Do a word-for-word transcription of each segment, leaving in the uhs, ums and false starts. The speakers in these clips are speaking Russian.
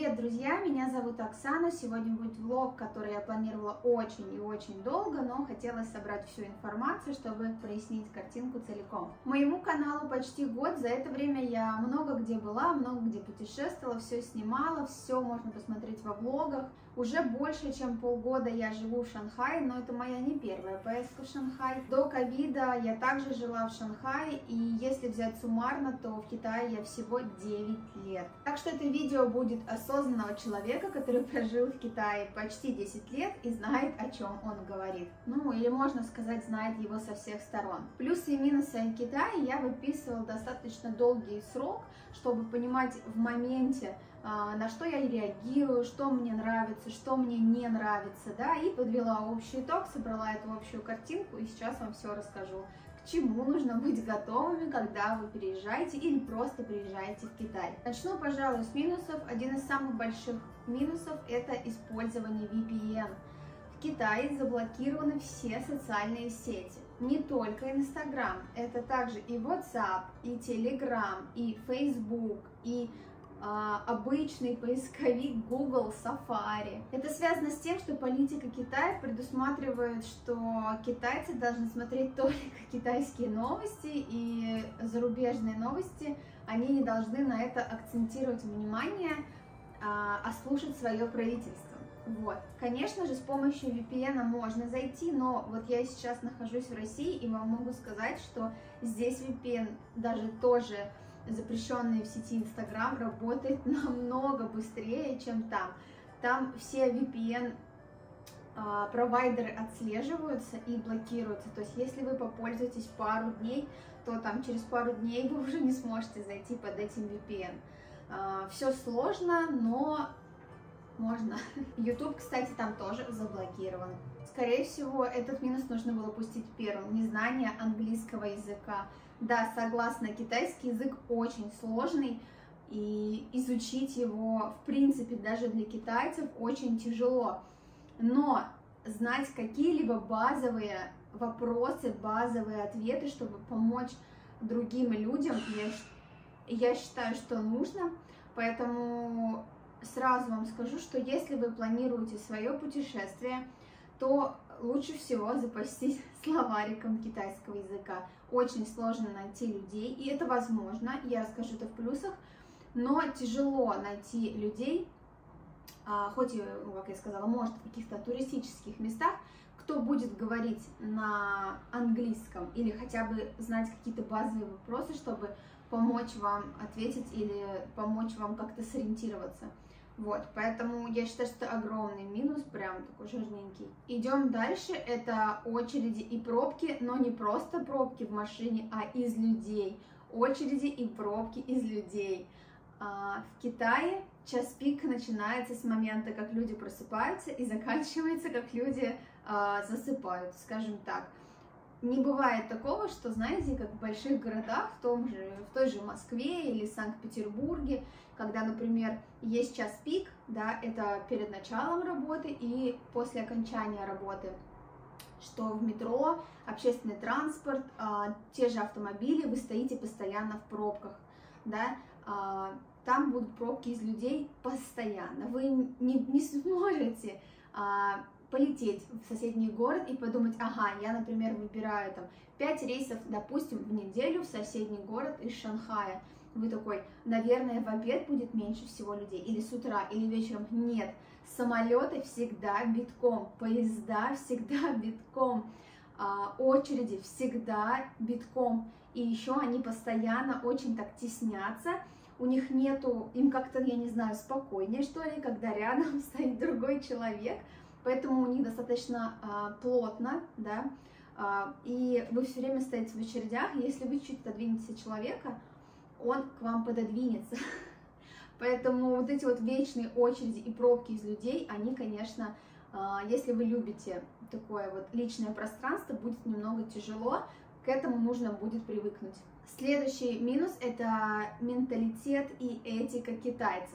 Привет, друзья! Меня зовут Оксана. Сегодня будет влог, который я планировала очень и очень долго, но хотела собрать всю информацию, чтобы прояснить картинку целиком. Моему каналу почти год. За это время я много где была, много где путешествовала, все снимала, все можно посмотреть во влогах. Уже больше, чем полгода я живу в Шанхае, но это моя не первая поездка в Шанхай. До ковида я также жила в Шанхае, и если взять суммарно, то в Китае я всего девять лет. Так что это видео будет осознанного человека, который прожил в Китае почти десять лет и знает, о чем он говорит. Ну, или можно сказать, знает его со всех сторон. Плюсы и минусы Китая я выписывала достаточно долгий срок, чтобы понимать в моменте, на что я реагирую, что мне нравится, что мне не нравится, да, и подвела общий итог, собрала эту общую картинку, и сейчас вам все расскажу, к чему нужно быть готовыми, когда вы переезжаете или просто приезжаете в Китай. Начну, пожалуй, с минусов. Один из самых больших минусов – это использование ви пи эн. В Китае заблокированы все социальные сети. Не только Инстаграм, это также и WhatsApp, и Telegram, и Facebook, и обычный поисковик Google, Safari. Это связано с тем, что политика Китая предусматривает, что китайцы должны смотреть только китайские новости, и зарубежные новости, они не должны на это акцентировать внимание, а слушать свое правительство. Вот. Конечно же, с помощью ви пи эн можно зайти, но вот я сейчас нахожусь в России, и вам могу сказать, что здесь ви пи эн даже тоже запрещенный в сети Инстаграм работает намного быстрее, чем там. Там все ви пи эн провайдеры отслеживаются и блокируются. То есть, если вы попользуетесь пару дней, то там через пару дней вы уже не сможете зайти под этим ви пи эн. Все сложно, но можно. YouTube, кстати, там тоже заблокирован. Скорее всего, этот минус нужно было пустить первым. Незнание английского языка. Да, согласна, китайский язык очень сложный, и изучить его, в принципе, даже для китайцев очень тяжело. Но знать какие-либо базовые вопросы, базовые ответы, чтобы помочь другим людям, я, я считаю, что нужно. Поэтому сразу вам скажу, что если вы планируете свое путешествие, то лучше всего запастись словариком китайского языка. Очень сложно найти людей, и это возможно, я расскажу это в плюсах, но тяжело найти людей, хоть и, как я сказала, может в каких-то туристических местах, кто будет говорить на английском или хотя бы знать какие-то базовые вопросы, чтобы помочь вам ответить или помочь вам как-то сориентироваться. Вот, поэтому я считаю, что это огромный минус, прям такой жирненький. Идем дальше, это очереди и пробки, но не просто пробки в машине, а из людей. Очереди и пробки из людей. В Китае час пик начинается с момента, как люди просыпаются, и заканчивается, как люди засыпают, скажем так. Не бывает такого, что, знаете, как в больших городах, в, том же, в той же Москве или Санкт-Петербурге, когда, например, есть час пик, да, это перед началом работы и после окончания работы, что в метро, общественный транспорт, а, те же автомобили, вы стоите постоянно в пробках, да, а, там будут пробки из людей постоянно, вы не, не сможете а, полететь в соседний город и подумать, ага, я, например, выбираю там пять рейсов, допустим, в неделю в соседний город из Шанхая. Вы такой, наверное, в обед будет меньше всего людей, или с утра, или вечером. Нет, самолеты всегда битком, поезда всегда битком, очереди всегда битком. И еще они постоянно очень так теснятся, у них нету, им как-то, я не знаю, спокойнее, что ли, когда рядом стоит другой человек. Поэтому у них достаточно а, плотно, да, а, и вы все время стоите в очередях, и если вы чуть отодвинете человека, он к вам пододвинется. Поэтому вот эти вот вечные очереди и пробки из людей, они, конечно, а, если вы любите такое вот личное пространство, будет немного тяжело, к этому нужно будет привыкнуть. Следующий минус – это менталитет и этика китайцев.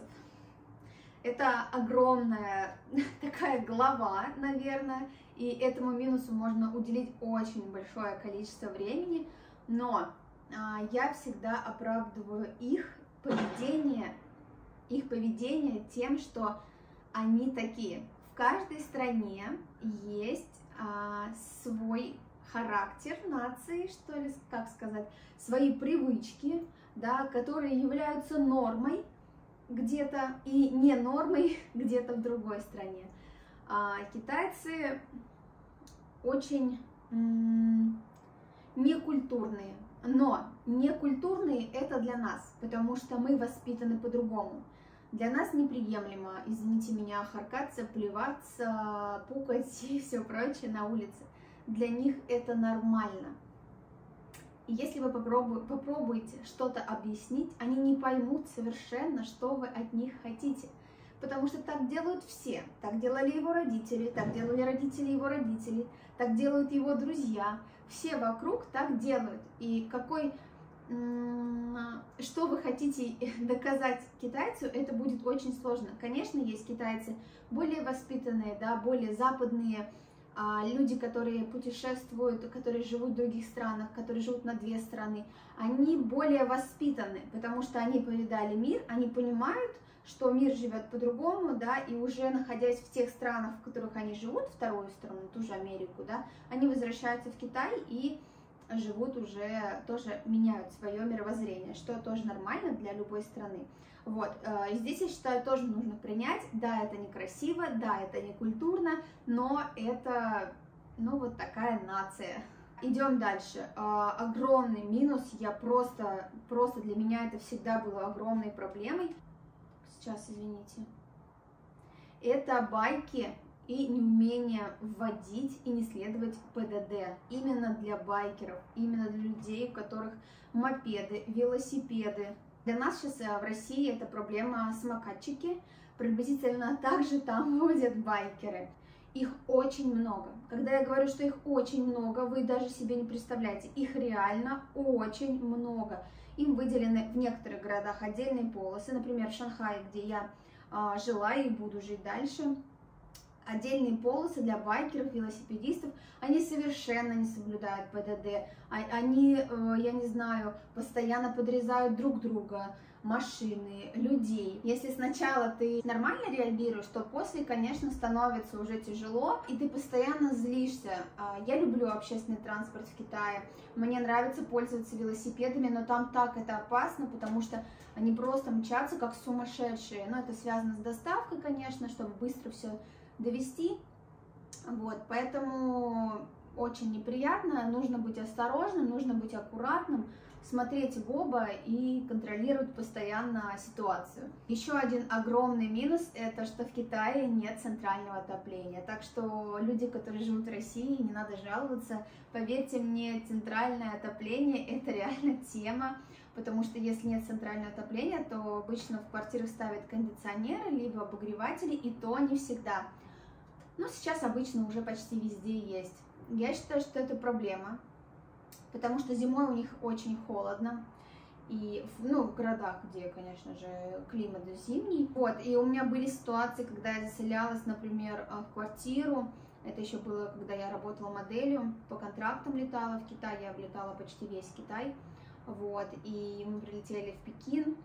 Это огромная такая глава, наверное, и этому минусу можно уделить очень большое количество времени, но а, я всегда оправдываю их поведение их поведение тем, что они такие. В каждой стране есть а, свой характер нации, что ли, как сказать, свои привычки, да, которые являются нормой где-то и не нормой где-то в другой стране. А китайцы очень некультурные, но некультурные это для нас, потому что мы воспитаны по-другому. Для нас неприемлемо, извините меня, харкаться, плеваться, пукать и все прочее на улице. Для них это нормально. И если вы попробу попробуете что-то объяснить, они не поймут совершенно, что вы от них хотите. Потому что так делают все. Так делали его родители, так делали родители его родителей, так делают его друзья. Все вокруг так делают. И какой, что вы хотите доказать китайцу, это будет очень сложно. Конечно, есть китайцы более воспитанные, да, более западные, люди, которые путешествуют, которые живут в других странах, которые живут на две страны, они более воспитаны, потому что они повидали мир, они понимают, что мир живет по-другому, да, и уже находясь в тех странах, в которых они живут, вторую страну, ту же Америку, да, они возвращаются в Китай и живут уже, тоже меняют свое мировоззрение, что тоже нормально для любой страны. Вот, здесь, я считаю, тоже нужно принять, да, это некрасиво, да, это не культурно, но это, ну, вот такая нация. Идем дальше. Огромный минус, я просто, просто для меня это всегда было огромной проблемой. Сейчас, извините. Это байки и неумение вводить и не следовать ПДД. Именно для байкеров, именно для людей, у которых мопеды, велосипеды. Для нас сейчас в России это проблема самокатчики. Приблизительно так же там водят байкеры. Их очень много. Когда я говорю, что их очень много, вы даже себе не представляете. Их реально очень много. Им выделены в некоторых городах отдельные полосы. Например, в Шанхае, где я а, жила и буду жить дальше. Отдельные полосы для байкеров, велосипедистов, они совершенно не соблюдают ПДД, они, я не знаю, постоянно подрезают друг друга, машины, людей. Если сначала ты нормально реагируешь, то после, конечно, становится уже тяжело, и ты постоянно злишься. Я люблю общественный транспорт в Китае, мне нравится пользоваться велосипедами, но там так это опасно, потому что они просто мчатся как сумасшедшие. Но это связано с доставкой, конечно, чтобы быстро все довести, вот, поэтому очень неприятно, нужно быть осторожным, нужно быть аккуратным, смотреть в оба и контролировать постоянно ситуацию. Еще один огромный минус, это что в Китае нет центрального отопления, так что люди, которые живут в России, не надо жаловаться, поверьте мне, центральное отопление это реально тема, потому что если нет центрального отопления, то обычно в квартирах ставят кондиционеры, либо обогреватели, и то не всегда. Но сейчас обычно уже почти везде есть. Я считаю, что это проблема, потому что зимой у них очень холодно. И, ну, в городах, где, конечно же, климат зимний. Вот, и у меня были ситуации, когда я заселялась, например, в квартиру. Это еще было, когда я работала моделью, по контрактам летала в Китай, я облетала почти весь Китай. Вот, и мы прилетели в Пекин,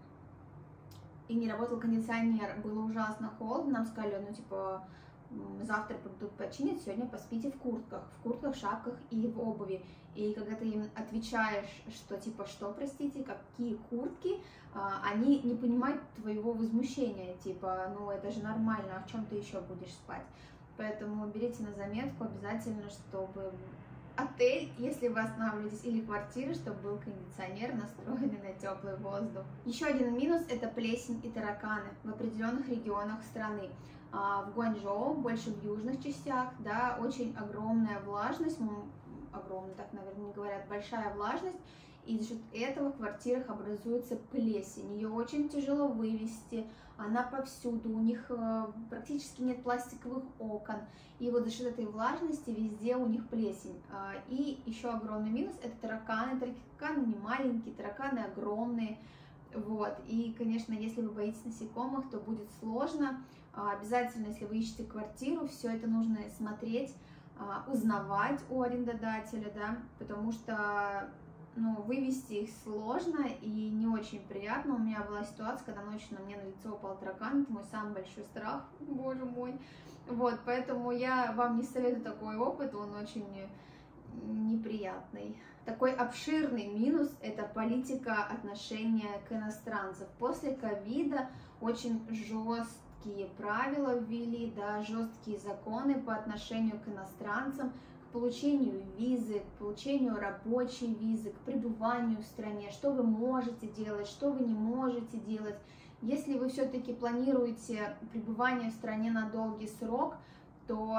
и не работал кондиционер, было ужасно холодно, нам сказали, ну, типа, завтра придут починить, сегодня поспите в куртках, в куртках, шапках и в обуви. И когда ты им отвечаешь, что типа, что, простите, какие куртки, они не понимают твоего возмущения, типа, ну, это же нормально, а в чем ты еще будешь спать? Поэтому берите на заметку обязательно, чтобы отель, если вы останавливаетесь, или квартира, чтобы был кондиционер, настроенный на теплый воздух. Еще один минус – это плесень и тараканы в определенных регионах страны. В Гуанчжоу, больше в южных частях, да, очень огромная влажность, огромная, так, наверное, не говорят, большая влажность, и за счет этого в квартирах образуется плесень. Ее очень тяжело вывести, она повсюду, у них практически нет пластиковых окон, и вот за счет этой влажности везде у них плесень. И еще огромный минус – это тараканы. Тараканы не маленькие, тараканы огромные. Вот. И, конечно, если вы боитесь насекомых, то будет сложно. Обязательно, если вы ищете квартиру, все это нужно смотреть, узнавать у арендодателя, да, потому что ну, вывести их сложно и не очень приятно. У меня была ситуация, когда ночью на мне на лицо упал таракан, это мой самый большой страх, боже мой. Вот, поэтому я вам не советую такой опыт, он очень неприятный. Такой обширный минус – это политика отношения к иностранцам. После ковида очень жесткие правила ввели, да, жесткие законы по отношению к иностранцам, к получению визы, к получению рабочей визы, к пребыванию в стране, что вы можете делать, что вы не можете делать. Если вы все-таки планируете пребывание в стране на долгий срок, то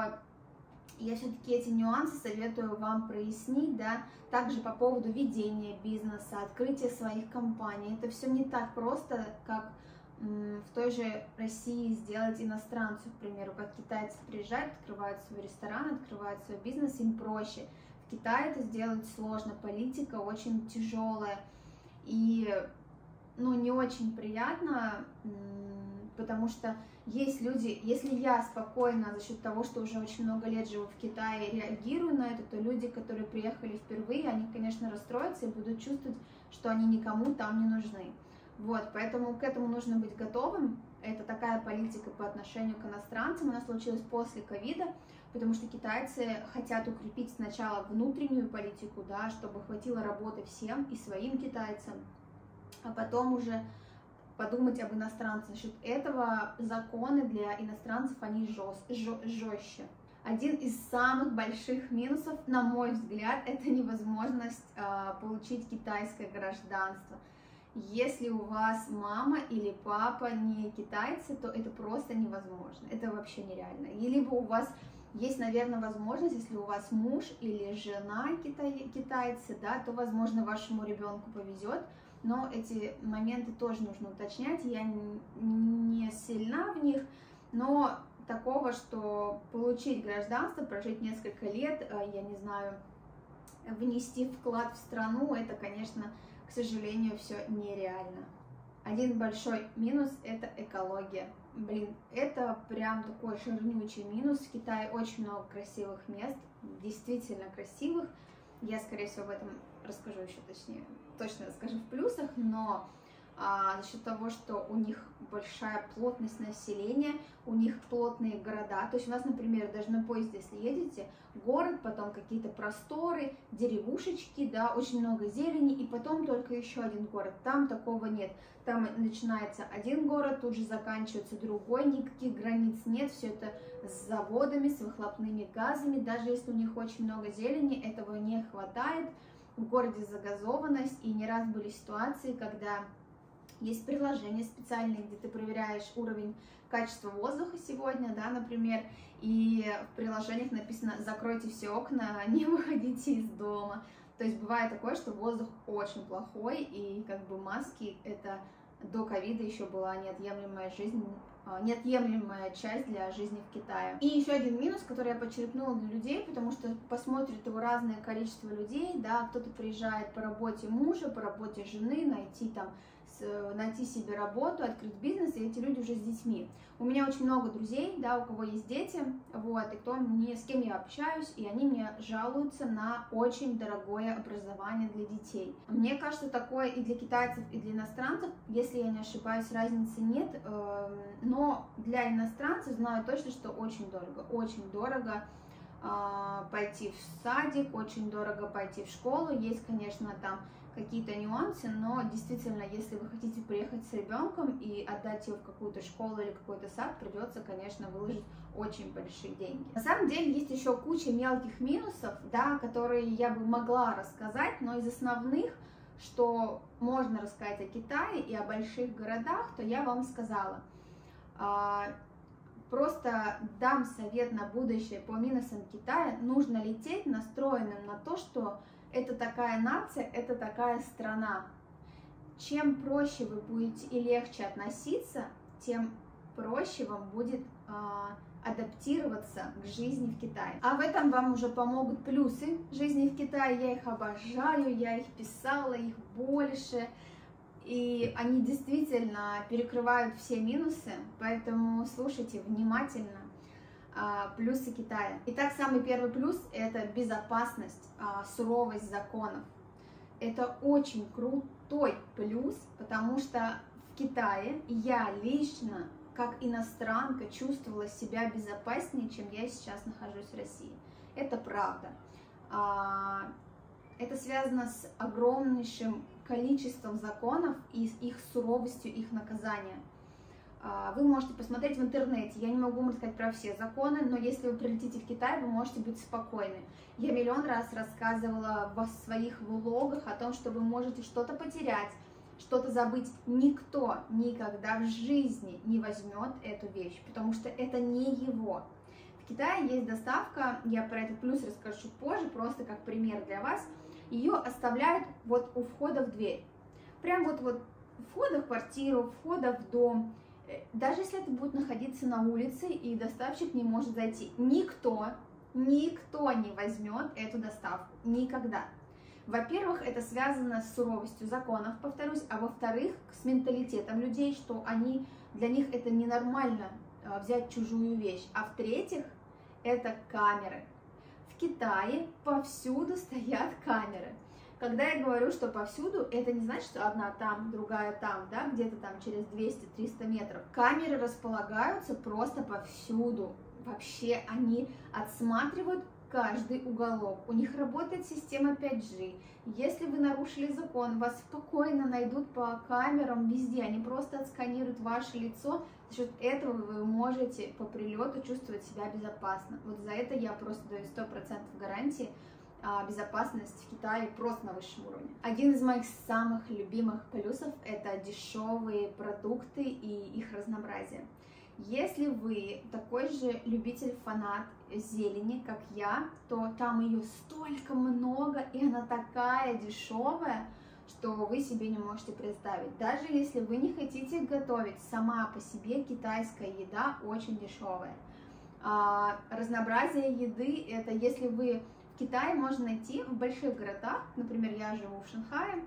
я все-таки эти нюансы советую вам прояснить, да, также по поводу ведения бизнеса, открытия своих компаний. Это все не так просто, как в той же России сделать иностранцу, к примеру, как китайцы приезжают, открывают свой ресторан, открывают свой бизнес, им проще. В Китае это сделать сложно, политика очень тяжелая и, ну, не очень приятно, потому что есть люди, если я спокойно за счет того, что уже очень много лет живу в Китае, реагирую на это, то люди, которые приехали впервые, они, конечно, расстроятся и будут чувствовать, что они никому там не нужны. Вот, поэтому к этому нужно быть готовым. Это такая политика по отношению к иностранцам. У нас случилось после ковида, потому что китайцы хотят укрепить сначала внутреннюю политику, да, чтобы хватило работы всем и своим китайцам, а потом уже подумать об иностранцах. За счет этого законы для иностранцев, они жест, жестче. Один из самых больших минусов, на мой взгляд, это невозможность э, получить китайское гражданство. Если у вас мама или папа не китайцы, то это просто невозможно, это вообще нереально. И либо у вас есть, наверное, возможность, если у вас муж или жена китай, китайцы, да, то, возможно, вашему ребенку повезет. Но эти моменты тоже нужно уточнять, я не сильна в них, но такого, что получить гражданство, прожить несколько лет, я не знаю, внести вклад в страну, это, конечно, к сожалению, все нереально. Один большой минус – это экология. Блин, это прям такой жирнючий минус. В Китае очень много красивых мест, действительно красивых. Я, скорее всего, об этом расскажу еще точнее, точно расскажу в плюсах, но а, за счет того, что у них большая плотность населения, у них плотные города, то есть у нас, например, даже на поезде, если едете, город, потом какие-то просторы, деревушечки, да, очень много зелени, и потом только еще один город, там такого нет. Там начинается один город, тут же заканчивается другой, никаких границ нет, все это с заводами, с выхлопными газами, даже если у них очень много зелени, этого не хватает. В городе загазованность, и не раз были ситуации, когда есть приложения специальные, где ты проверяешь уровень качества воздуха сегодня, да, например, и в приложениях написано «закройте все окна, не выходите из дома». То есть бывает такое, что воздух очень плохой, и как бы маски — это до ковида еще была неотъемлемая жизнь, неотъемлемая часть для жизни в Китае. И еще один минус, который я подчеркнула для людей, потому что посмотрит его разное количество людей, да, кто-то приезжает по работе мужа, по работе жены, найти там, найти себе работу, открыть бизнес, и эти люди уже с детьми. У меня очень много друзей, да, у кого есть дети, вот, и кто мне, с кем я общаюсь, и они мне жалуются на очень дорогое образование для детей. Мне кажется, такое и для китайцев, и для иностранцев, если я не ошибаюсь, разницы нет, э, но для иностранцев знаю точно, что очень дорого, очень дорого э, пойти в садик, очень дорого пойти в школу, есть, конечно, там какие-то нюансы, но действительно, если вы хотите приехать с ребенком и отдать его в какую-то школу или какой-то сад, придется, конечно, выложить очень большие деньги. На самом деле есть еще куча мелких минусов, да, которые я бы могла рассказать, но из основных, что можно рассказать о Китае и о больших городах, то я вам сказала. Просто дам совет на будущее по минусам Китая. Нужно лететь настроенным на то, что это такая нация, это такая страна. Чем проще вы будете и легче относиться, тем проще вам будет э, адаптироваться к жизни в Китае. А в этом вам уже помогут плюсы жизни в Китае. Я их обожаю, я их писала, их больше. И они действительно перекрывают все минусы, поэтому слушайте внимательно. Плюсы Китая. Итак, самый первый плюс – это безопасность, суровость законов. это очень крутой плюс, потому что в Китае я лично, как иностранка, чувствовала себя безопаснее, чем я сейчас нахожусь в России. Это правда. Это связано с огромнейшим количеством законов и с их суровостью, их наказания. Вы можете посмотреть в интернете, я не могу вам рассказать про все законы, но если вы прилетите в Китай, вы можете быть спокойны. Я миллион раз рассказывала в своих влогах о том, что вы можете что-то потерять, что-то забыть. Никто никогда в жизни не возьмет эту вещь, потому что это не его. В Китае есть доставка, я про этот плюс расскажу чуть позже, просто как пример для вас. Ее оставляют вот у входа в дверь. Прям вот, вот входа в квартиру, входа в дом. Даже если это будет находиться на улице и доставщик не может зайти, никто, никто не возьмет эту доставку. Никогда. Во-первых, это связано с суровостью законов, повторюсь, а во-вторых, с менталитетом людей, что они, для них это ненормально взять чужую вещь. А в-третьих, это камеры. В Китае повсюду стоят камеры. Когда я говорю, что повсюду, это не значит, что одна там, другая там, да, где-то там через двести-триста метров. Камеры располагаются просто повсюду. Вообще они отсматривают каждый уголок. У них работает система пять джи. Если вы нарушили закон, вас спокойно найдут по камерам везде. Они просто отсканируют ваше лицо. За счет этого вы можете по прилету чувствовать себя безопасно. Вот за это я просто даю сто процентов гарантии. Безопасность в Китае просто на высшем уровне. Один из моих самых любимых плюсов – это дешевые продукты и их разнообразие. Если вы такой же любитель-фанат зелени, как я, то там ее столько много, и она такая дешевая, что вы себе не можете представить. Даже если вы не хотите готовить, сама по себе китайская еда очень дешевая. А, разнообразие еды – это если вы в Китае можно найти в больших городах, например, я живу в Шанхае,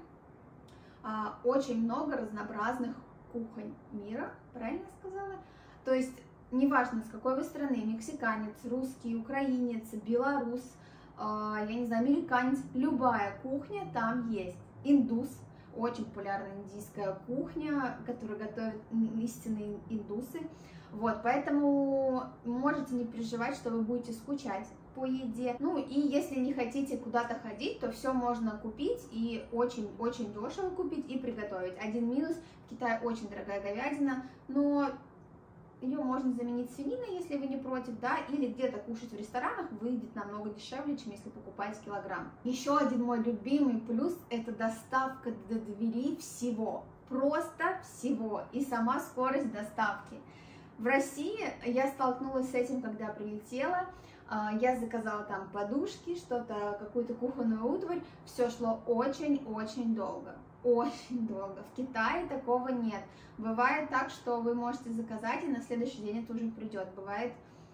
а, очень много разнообразных кухонь мира, правильно сказала? То есть, неважно, с какой вы страны, мексиканец, русский, украинец, белорус, э, я не знаю, американец, любая кухня там есть. Индус, очень популярная индийская кухня, которую готовят истинные индусы. Вот, поэтому можете не переживать, что вы будете скучать по еде. Ну и если не хотите куда-то ходить, то все можно купить и очень-очень дешево купить и приготовить. Один минус, в Китае очень дорогая говядина, но ее можно заменить свининой, если вы не против, да, или где-то кушать в ресторанах выйдет намного дешевле, чем если покупать килограмм. Еще один мой любимый плюс – это доставка до двери всего, просто всего, и сама скорость доставки. В России я столкнулась с этим, когда прилетела, я заказала там подушки, что-то, какую-то кухонную утварь, все шло очень-очень долго. Очень долго. В Китае такого нет. Бывает так, что вы можете заказать, и на следующий день это уже придет. Бывает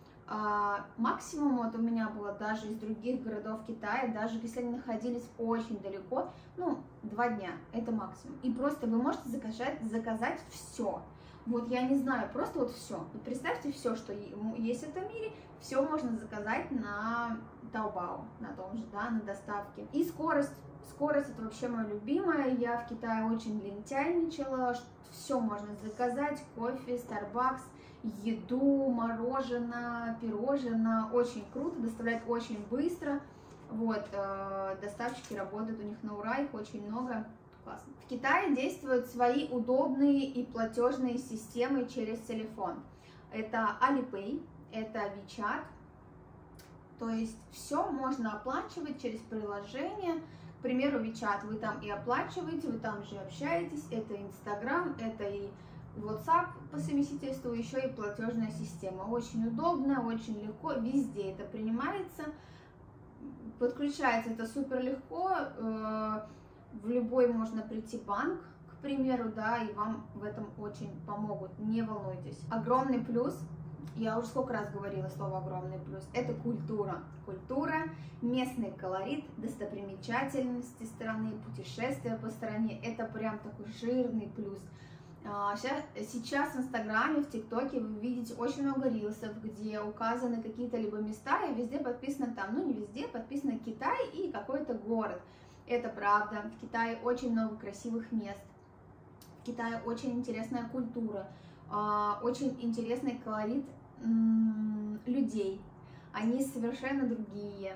а, максимум, вот у меня было даже из других городов Китая, даже если они находились очень далеко, ну, два дня, это максимум. И просто вы можете заказать, заказать все. Вот я не знаю, просто вот все. Вот представьте все, что есть в этом мире, все можно заказать на Taobao, на том же, да, на доставке. И скорость. Скорость это вообще моя любимая. Я в Китае очень лентяйничала. Все можно заказать: кофе, Starbucks, еду, мороженое, пирожное. Очень круто, доставляют очень быстро. Вот, э, доставщики работают у них на ура, их очень много. Классно. В Китае действуют свои удобные и платежные системы через телефон. Это Alipay, это WeChat. То есть все можно оплачивать через приложение. К примеру, WeChat вы там и оплачиваете, вы там же общаетесь. Это Instagram, это и WhatsApp по совместительству, еще и платежная система. Очень удобно, очень легко, везде это принимается. Подключается это супер легко. В любой можно прийти банк, к примеру, да, и вам в этом очень помогут, не волнуйтесь. Огромный плюс, я уже сколько раз говорила слово огромный плюс, это культура. Культура, местный колорит, достопримечательности страны, путешествия по стране, это прям такой жирный плюс. Сейчас в Инстаграме, в ТикТоке вы видите очень много рилсов, где указаны какие-то либо места, и везде подписано там, ну не везде, подписано Китай и какой-то город. Это правда. В Китае очень много красивых мест. В Китае очень интересная культура, очень интересный колорит людей. Они совершенно другие.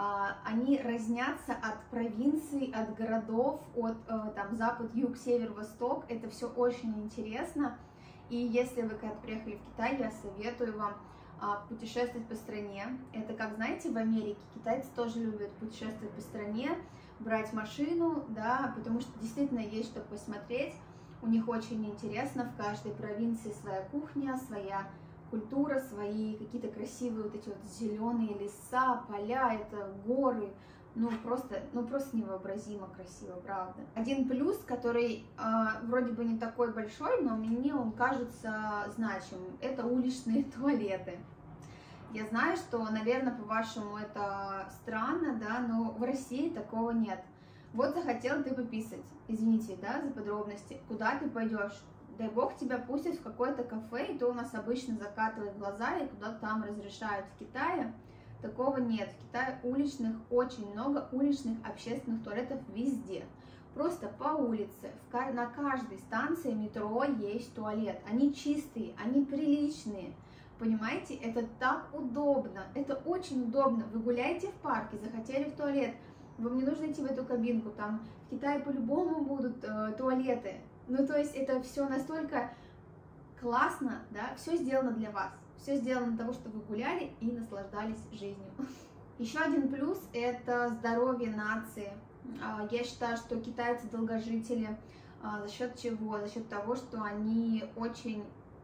Они разнятся от провинций, от городов, от там, запад, юг, север, восток. Это все очень интересно. И если вы когда-то приехали в Китай, я советую вам путешествовать по стране. Это как, знаете, в Америке китайцы тоже любят путешествовать по стране, брать машину, да, потому что действительно есть что посмотреть. У них очень интересно, в каждой провинции своя кухня, своя культура, свои какие-то красивые вот эти вот зеленые леса, поля, это горы, ну просто, ну просто невообразимо красиво, правда. Один плюс, который э, вроде бы не такой большой, но мне он кажется значимым, это уличные туалеты. Я знаю, что, наверное, по-вашему это странно, да, но в России такого нет. Вот захотел ты пописать, извините, да, за подробности, куда ты пойдешь? Дай бог тебя пустят в какое-то кафе, и то у нас обычно закатывают глаза, и куда-то там разрешают. В Китае такого нет. В Китае уличных, очень много уличных общественных туалетов везде. Просто по улице, в, на каждой станции метро есть туалет. Они чистые, они приличные. Понимаете, это так удобно, это очень удобно. Вы гуляете в парке, захотели в туалет, вам не нужно идти в эту кабинку, там в Китае по-любому будут э, туалеты. Ну, то есть это все настолько классно, да, все сделано для вас, все сделано для того, чтобы вы гуляли и наслаждались жизнью. Еще один плюс – это здоровье нации. Я считаю, что китайцы долгожители за счет чего? За счет того, что они очень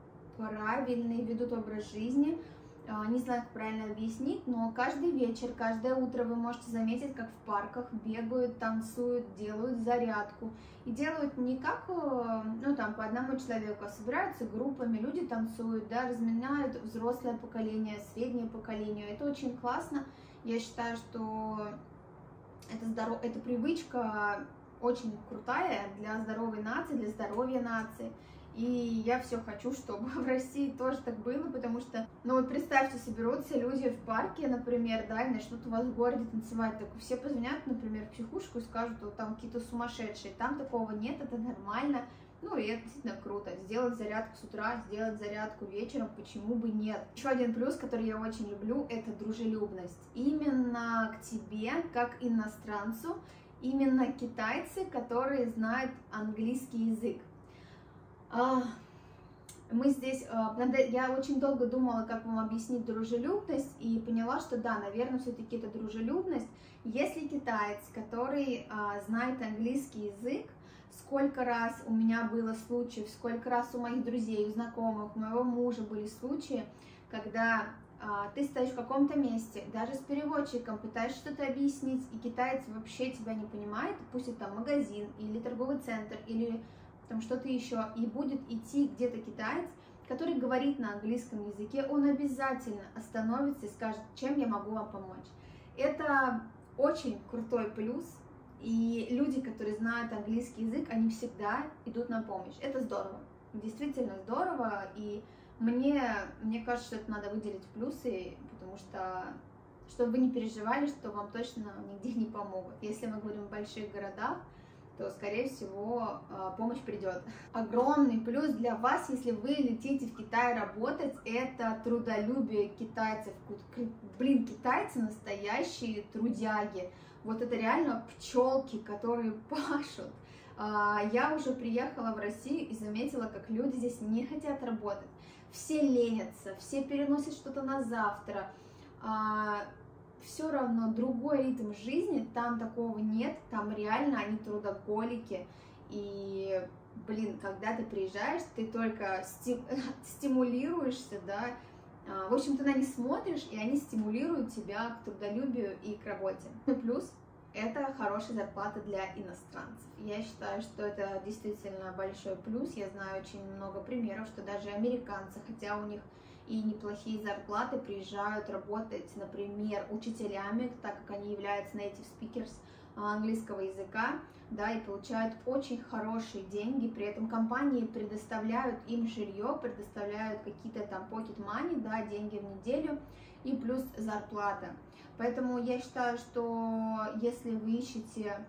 правильный, ведут образ жизни. Не знаю, как правильно объяснить, но каждый вечер, каждое утро вы можете заметить, как в парках бегают, танцуют, делают зарядку. И делают не как, ну там, по одному человеку, а собираются группами, люди танцуют, да, разминают взрослое поколение, среднее поколение. Это очень классно. Я считаю, что это здоров... эта привычка очень крутая для здоровой нации, для здоровья нации. И я все хочу, чтобы в России тоже так было, потому что, ну вот представьте, соберутся люди в парке, например, да, и начнут у вас в городе танцевать, так все позвонят, например, в психушку и скажут, что там какие-то сумасшедшие, там такого нет, это нормально, ну и это действительно круто, сделать зарядку с утра, сделать зарядку вечером, почему бы нет. Еще один плюс, который я очень люблю, это дружелюбность, именно к тебе, как иностранцу, именно китайцы, которые знают английский язык. Мы здесь, я очень долго думала, как вам объяснить дружелюбность, и поняла, что да, наверное, все-таки это дружелюбность. Если китаец, который знает английский язык, сколько раз у меня было случаев, сколько раз у моих друзей, у знакомых, у моего мужа были случаи, когда ты стоишь в каком-то месте, даже с переводчиком пытаешься что-то объяснить, и китаец вообще тебя не понимает, пусть это магазин или торговый центр, или там что-то еще, и будет идти где-то китаец, который говорит на английском языке, он обязательно остановится и скажет, чем я могу вам помочь. Это очень крутой плюс, и люди, которые знают английский язык, они всегда идут на помощь. Это здорово, действительно здорово, и мне, мне кажется, что это надо выделить в плюсы, потому что, чтобы вы не переживали, что вам точно нигде не помогут. Если мы говорим о больших городах, то, скорее всего, помощь придет. Огромный плюс для вас, если вы летите в Китай работать, это трудолюбие китайцев. Блин, китайцы настоящие трудяги. Вот это реально пчелки, которые пашут. Я уже приехала в Россию и заметила, как люди здесь не хотят работать. Все ленятся, все переносят что-то на завтра. Все равно другой ритм жизни, там такого нет, там реально они трудоголики, и, блин, когда ты приезжаешь, ты только стим... стимулируешься, да, в общем, ты на них смотришь, и они стимулируют тебя к трудолюбию и к работе. Плюс это хорошая зарплата для иностранцев. Я считаю, что это действительно большой плюс, я знаю очень много примеров, что даже американцы, хотя у них и неплохие зарплаты, приезжают работать, например, учителями, так как они являются native speakers английского языка, да, и получают очень хорошие деньги, при этом компании предоставляют им жилье, предоставляют какие-то там pocket money, да, деньги в неделю и плюс зарплата. Поэтому я считаю, что если вы ищете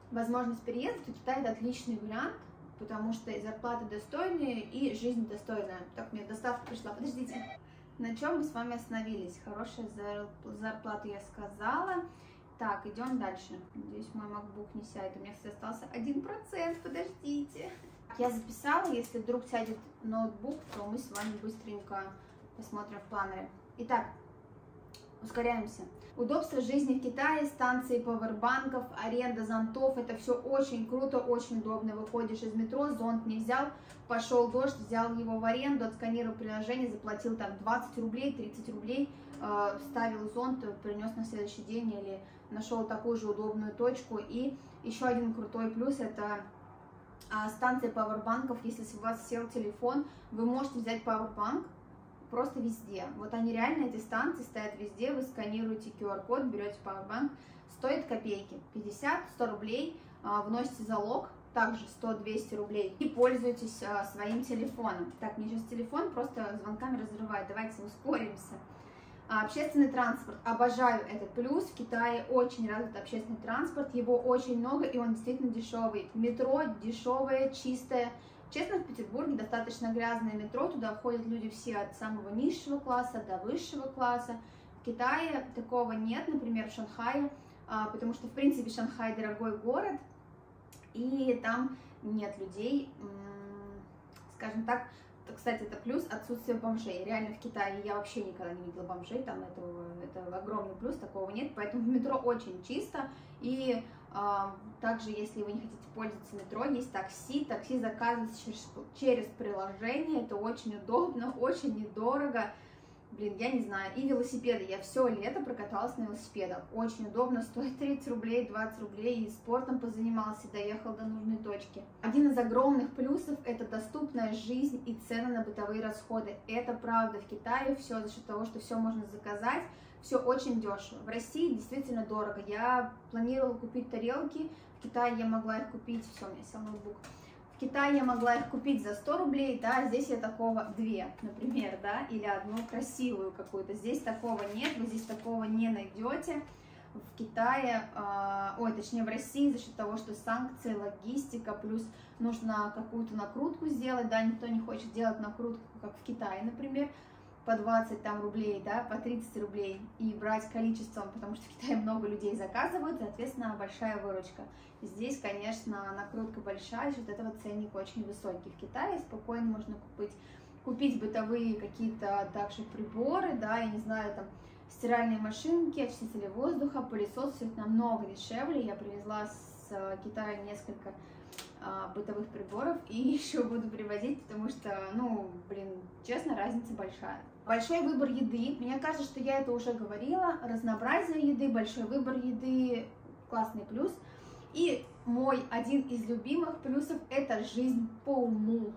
возможность переезда, то Китай это отличный вариант, потому что и зарплаты достойные, и жизнь достойная. Так, мне доставка пришла, подождите. На чем мы с вами остановились? Хорошая зарплата, я сказала. Так, идем дальше. Надеюсь, мой MacBook не сядет. У меня, кстати, остался один процент, подождите. Я записала, если вдруг сядет ноутбук, то мы с вами быстренько посмотрим в планере. Итак, ускоряемся. Удобство жизни в Китае, станции пауэрбанков, аренда зонтов, это все очень круто, очень удобно. Выходишь из метро, зонт не взял, пошел дождь, взял его в аренду, отсканировал приложение, заплатил там двадцать рублей, тридцать рублей, э, вставил зонт, принес на следующий день или нашел такую же удобную точку. И еще один крутой плюс — это э, станция пауэрбанков. Если у вас сел телефон, вы можете взять пауэрбанк просто везде. Вот они реально, эти станции стоят везде, вы сканируете ку ар код, берете пауэрбанк, стоит копейки, пятьдесят-сто рублей, вносите залог, также сто-двести рублей, и пользуетесь своим телефоном. Так, мне сейчас телефон просто звонками разрывает, давайте ускоримся. Общественный транспорт, обожаю этот плюс, в Китае очень развит общественный транспорт, его очень много, и он действительно дешевый. Метро дешевое, чистое. Честно, в Петербурге достаточно грязное метро, туда ходят люди все от самого низшего класса до высшего класса. В Китае такого нет, например, в Шанхае, потому что, в принципе, Шанхай дорогой город, и там нет людей, скажем так. Кстати, это плюс отсутствие бомжей. Реально в Китае я вообще никогда не видела бомжей, там этого, это огромный плюс, такого нет, поэтому в метро очень чисто. И а, также, если вы не хотите пользоваться метро, есть такси, такси заказывается через, через приложение, это очень удобно, очень недорого. Блин, я не знаю, и велосипеды, я все лето прокаталась на велосипедах, очень удобно, стоит тридцать рублей, двадцать рублей, и спортом позанимался, доехал до нужной точки. Один из огромных плюсов — это доступная жизнь и цены на бытовые расходы. Это правда, в Китае все за счет того, что все можно заказать, все очень дешево. В России действительно дорого. Я планировала купить тарелки, в Китае я могла их купить, все, у меня сел ноутбук. В Китае я могла их купить за сто рублей, да, здесь я такого, две, например, да, или одну красивую какую-то. Здесь такого нет, вы здесь такого не найдете. В Китае, э, ой, точнее в России, за счет того, что санкции, логистика, плюс нужно какую-то накрутку сделать, да, никто не хочет делать накрутку, как в Китае, например, по двадцать там рублей, да, по тридцать рублей, и брать количеством, потому что в Китае много людей заказывают, соответственно, большая выручка. Здесь, конечно, накрутка большая, за счет этого ценник очень высокий. В Китае спокойно можно купить, купить бытовые какие-то также приборы, да, я не знаю, там, стиральные машинки, очистители воздуха, пылесос, все это намного дешевле. Я привезла с Китая несколько а, бытовых приборов и еще буду привозить, потому что, ну, блин, честно, разница большая. Большой выбор еды. Мне кажется, что я это уже говорила. Разнообразие еды, большой выбор еды, классный плюс. И мой один из любимых плюсов — это жизнь по уму.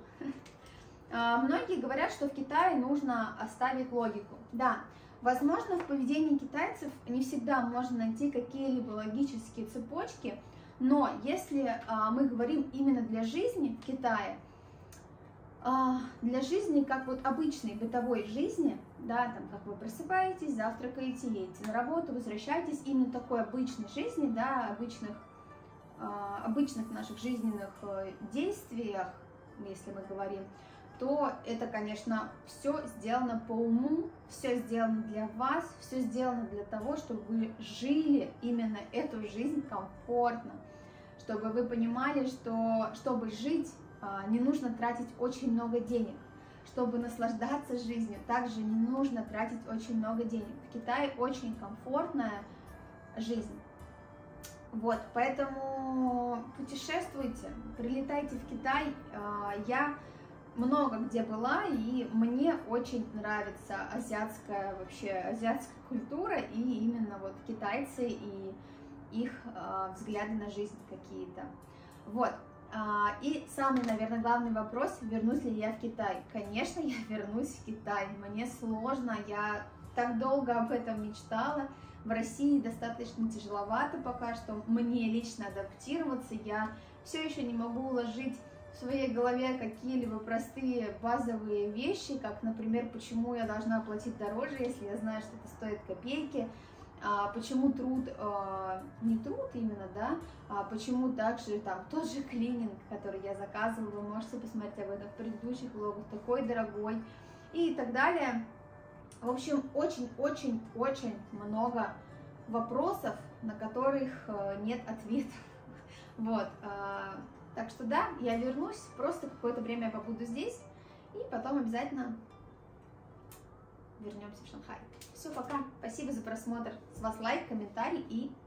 Многие говорят, что в Китае нужно оставить логику. Да, возможно, в поведении китайцев не всегда можно найти какие-либо логические цепочки, но если мы говорим именно для жизни в Китае, для жизни, как вот обычной бытовой жизни, да, там, как вы просыпаетесь, завтракаете, едете на работу, возвращаетесь, именно такой обычной жизни, да, обычных, обычных наших жизненных действиях, если мы говорим, то это, конечно, все сделано по уму, все сделано для вас, все сделано для того, чтобы вы жили именно эту жизнь комфортно, чтобы вы понимали, что чтобы жить, не нужно тратить очень много денег. Чтобы наслаждаться жизнью, также не нужно тратить очень много денег. В Китае очень комфортная жизнь. Вот, поэтому путешествуйте, прилетайте в Китай. Я много где была, и мне очень нравится азиатская, вообще азиатская культура, и именно вот китайцы и их взгляды на жизнь какие-то. Вот. И самый, наверное, главный вопрос: вернусь ли я в Китай? Конечно, я вернусь в Китай. Мне сложно, я так долго об этом мечтала. В России достаточно тяжеловато пока что мне лично адаптироваться. Я все еще не могу уложить в своей голове какие-либо простые базовые вещи, как, например, почему я должна платить дороже, если я знаю, что это стоит копейки. а, почему труд, а, не труд именно, да, а почему также там тот же клининг, который я заказывала, вы можете посмотреть об этом в предыдущих влогах, такой дорогой и так далее. В общем, очень-очень-очень много вопросов, на которых нет ответов. Вот, так что да, я вернусь, просто какое-то время я побуду здесь, и потом обязательно вернемся в Шанхай. Все, пока. Спасибо за просмотр. С вас лайк, комментарий и